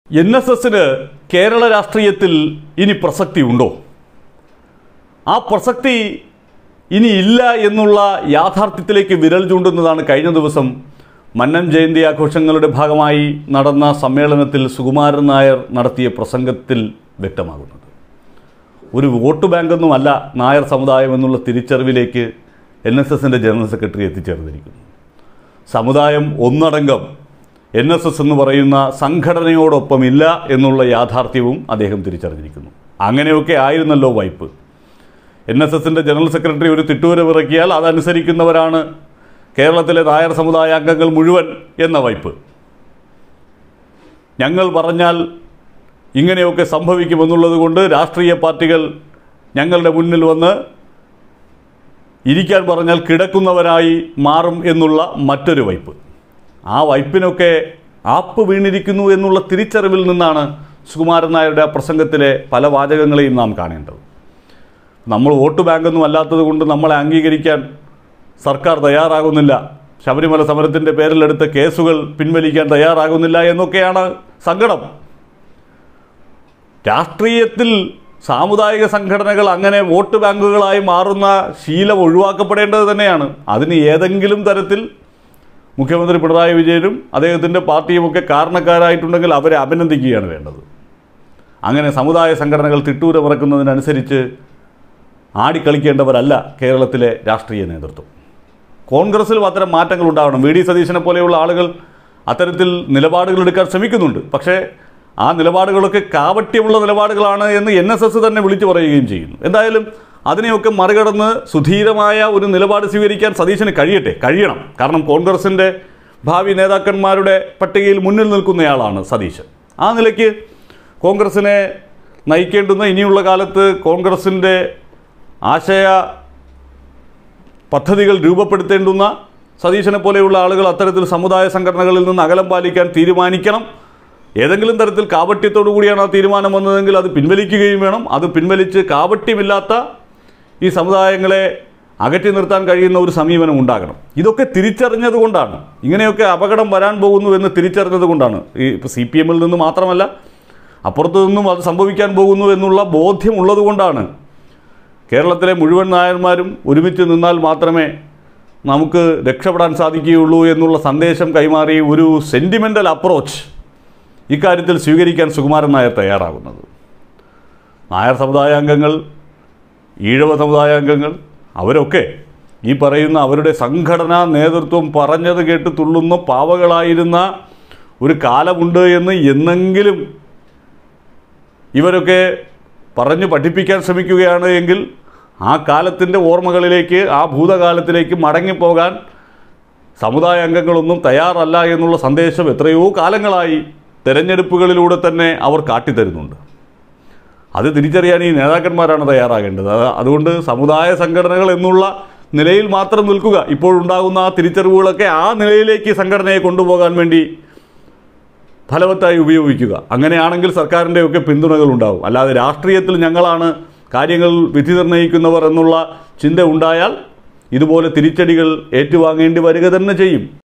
NSSന് കേരള രാഷ്ട്രീയത്തിൽ ഇനി പ്രസക്തി ഉണ്ടോ? ആ പ്രസക്തി ഇനി ഇല്ല എന്നുള്ള യാഥാർത്ഥ്യത്തിലേക്ക് വിരൽ ചൂണ്ടുന്നതാണ് കഴിഞ്ഞ ദിവസം മന്നം ജയന്തി ആഘോഷങ്ങളുടെ ഭാഗമായി നടന്ന സമ്മേളനത്തിൽ സുകുമാരൻ നായർ നടത്തിയ പ്രസംഗത്തിൽ വ്യക്തമാകുന്നത്. ഒരു വോട്ട് ബാങ്കൊന്നുമല്ല നായർ സമുദായം എന്നുള്ള തിരിച്ചറിവിലേക്ക് NSSൻ്റെ ജനറൽ സെക്രട്ടറി എത്തിച്ചേർന്നിരിക്കുന്നു. സമുദായം ഒന്നടങ്കം NSS എന്ന് പറയുന്ന സംഘടനയോടൊപ്പമില്ല എന്നുള്ള യാഥാർത്ഥ്യവും അദ്ദേഹം തിരിച്ചറിഞ്ഞിരിക്കുന്നു. അങ്ങനെയൊക്കെ ആയിരുന്നല്ലോ വൈപ്പ്. NSSൻ്റെ ജനറൽ സെക്രട്ടറി ഒരു തിട്ടൂരമിറക്കിയാൽ അതനുസരിക്കുന്നവരാണ് കേരളത്തിലെ നായർ സമുദായ അംഗങ്ങൾ മുഴുവൻ എന്ന വൈപ്പ്. ഞങ്ങൾ പറഞ്ഞാൽ ഇങ്ങനെയൊക്കെ സംഭവിക്കുമെന്നുള്ളത് കൊണ്ട് രാഷ്ട്രീയ പാർട്ടികൾ ഞങ്ങളുടെ മുന്നിൽ വന്ന് ഇരിക്കാൻ പറഞ്ഞാൽ കിടക്കുന്നവരായി മാറും എന്നുള്ള മറ്റൊരു വൈപ്പ്. ആ വൈപ്പിനൊക്കെ ആപ്പ് വീണിരിക്കുന്നു എന്നുള്ള തിരിച്ചറിവിൽ നിന്നാണ് സുകുമാരൻ നായരുടെ പ്രസംഗത്തിലെ പല വാചകങ്ങളെയും നാം കാണേണ്ടത്. നമ്മൾ വോട്ട് ബാങ്കൊന്നും അല്ലാത്തത് കൊണ്ട് നമ്മളെ അംഗീകരിക്കാൻ സർക്കാർ തയ്യാറാകുന്നില്ല, ശബരിമല സമരത്തിൻ്റെ പേരിലെടുത്ത കേസുകൾ പിൻവലിക്കാൻ തയ്യാറാകുന്നില്ല എന്നൊക്കെയാണ് സങ്കടം. രാഷ്ട്രീയത്തിൽ സാമുദായിക സംഘടനകൾ അങ്ങനെ വോട്ട് ബാങ്കുകളായി മാറുന്ന ശീലം ഒഴിവാക്കപ്പെടേണ്ടത് തന്നെയാണ്. അതിന് ഏതെങ്കിലും തരത്തിൽ മുഖ്യമന്ത്രി പിണറായി വിജയനും അദ്ദേഹത്തിൻ്റെ പാർട്ടിയുമൊക്കെ കാരണക്കാരായിട്ടുണ്ടെങ്കിൽ അവരെ അഭിനന്ദിക്കുകയാണ് വേണ്ടത്. അങ്ങനെ സമുദായ സംഘടനകൾ തിട്ടൂരമിറക്കുന്നതിനനുസരിച്ച് ആടിക്കളിക്കേണ്ടവരല്ല കേരളത്തിലെ രാഷ്ട്രീയ നേതൃത്വം. കോൺഗ്രസ്സിലും അത്തരം മാറ്റങ്ങൾ ഉണ്ടാവണം. VD സതീശനെ പോലെയുള്ള ആളുകൾ അത്തരത്തിൽ നിലപാടുകൾ എടുക്കാൻ ശ്രമിക്കുന്നുണ്ട്. പക്ഷേ ആ നിലപാടുകളൊക്കെ കാപട്യമുള്ള നിലപാടുകളാണ് എന്ന് NSS തന്നെ വിളിച്ചു പറയുകയും ചെയ്യുന്നു. എന്തായാലും അതിനെയൊക്കെ മറികടന്ന് സുധീരമായ ഒരു നിലപാട് സ്വീകരിക്കാൻ സതീശന് കഴിയണം. കാരണം കോൺഗ്രസിൻ്റെ ഭാവി നേതാക്കന്മാരുടെ പട്ടികയിൽ മുന്നിൽ നിൽക്കുന്നയാളാണ് സതീശൻ. ആ നിലയ്ക്ക് കോൺഗ്രസിനെ നയിക്കേണ്ടുന്ന ഇനിയുള്ള കാലത്ത് കോൺഗ്രസിൻ്റെ ആശയ പദ്ധതികൾ രൂപപ്പെടുത്തേണ്ടുന്ന സതീശനെ പോലെയുള്ള ആളുകൾ അത്തരത്തിൽ സമുദായ സംഘടനകളിൽ നിന്ന് അകലം പാലിക്കാൻ തീരുമാനിക്കണം. ഏതെങ്കിലും തരത്തിൽ കാപട്യത്തോടു കൂടിയാണ് ആ തീരുമാനം വന്നതെങ്കിൽ അത് പിൻവലിക്കുകയും വേണം. അത് പിൻവലിച്ച് കാപട്യമില്ലാത്ത ഈ സമുദായങ്ങളെ അകറ്റി നിർത്താൻ കഴിയുന്ന ഒരു സമീപനം ഉണ്ടാകണം. ഇതൊക്കെ തിരിച്ചറിഞ്ഞതുകൊണ്ടാണ്, ഇങ്ങനെയൊക്കെ അപകടം വരാൻ പോകുന്നു എന്ന് തിരിച്ചറിഞ്ഞതുകൊണ്ടാണ്, ഇപ്പോൾ CPM നിന്ന് മാത്രമല്ല അപ്പുറത്തു നിന്നും അത് സംഭവിക്കാൻ പോകുന്നു എന്നുള്ള ബോധ്യമുള്ളതുകൊണ്ടാണ് കേരളത്തിലെ മുഴുവൻ നായന്മാരും ഒരുമിച്ച് നിന്നാൽ മാത്രമേ നമുക്ക് രക്ഷപ്പെടാൻ സാധിക്കുകയുള്ളൂ എന്നുള്ള സന്ദേശം കൈമാറി ഒരു സെൻറ്റിമെൻ്റൽ അപ്രോച്ച് ഇക്കാര്യത്തിൽ സ്വീകരിക്കാൻ സുകുമാരൻ നായർ തയ്യാറാകുന്നത്. നായർ സമുദായ അംഗങ്ങൾ, ഈഴവ സമുദായ അംഗങ്ങൾ അവരൊക്കെ ഈ പറയുന്ന അവരുടെ സംഘടനാ നേതൃത്വം പറഞ്ഞത് കേട്ട് തുള്ളുന്ന പാവകളായിരുന്ന ഒരു കാലമുണ്ട് എന്ന് എന്നെങ്കിലും ഇവരൊക്കെ പറഞ്ഞു പഠിപ്പിക്കാൻ ശ്രമിക്കുകയാണ് എങ്കിൽ ആ കാലത്തിൻ്റെ ഓർമ്മകളിലേക്ക്, ആ ഭൂതകാലത്തിലേക്ക് മടങ്ങിപ്പോകാൻ സമുദായ അംഗങ്ങളൊന്നും തയ്യാറല്ല എന്നുള്ള സന്ദേശം എത്രയോ കാലങ്ങളായി തെരഞ്ഞെടുപ്പുകളിലൂടെ തന്നെ അവർ കാട്ടിത്തരുന്നുണ്ട്. അത് തിരിച്ചറിയാൻ ഈ നേതാക്കന്മാരാണ് തയ്യാറാകേണ്ടത്. അതുകൊണ്ട് സമുദായ സംഘടനകൾ എന്നുള്ള നിലയിൽ മാത്രം നിൽക്കുക. ഇപ്പോഴുണ്ടാകുന്ന ആ തിരിച്ചറിവുകളൊക്കെ ആ നിലയിലേക്ക് സംഘടനയെ കൊണ്ടുപോകാൻ വേണ്ടി ഫലവത്തായി ഉപയോഗിക്കുക. അങ്ങനെയാണെങ്കിൽ സർക്കാരിൻ്റെയൊക്കെ പിന്തുണകൾ ഉണ്ടാകും. അല്ലാതെ രാഷ്ട്രീയത്തിൽ ഞങ്ങളാണ് കാര്യങ്ങൾ വിധി നിർണ്ണയിക്കുന്നവർ എന്നുള്ള ചിന്ത ഉണ്ടായാൽ ഇതുപോലെ തിരിച്ചടികൾ ഏറ്റുവാങ്ങേണ്ടി വരിക തന്നെ ചെയ്യും.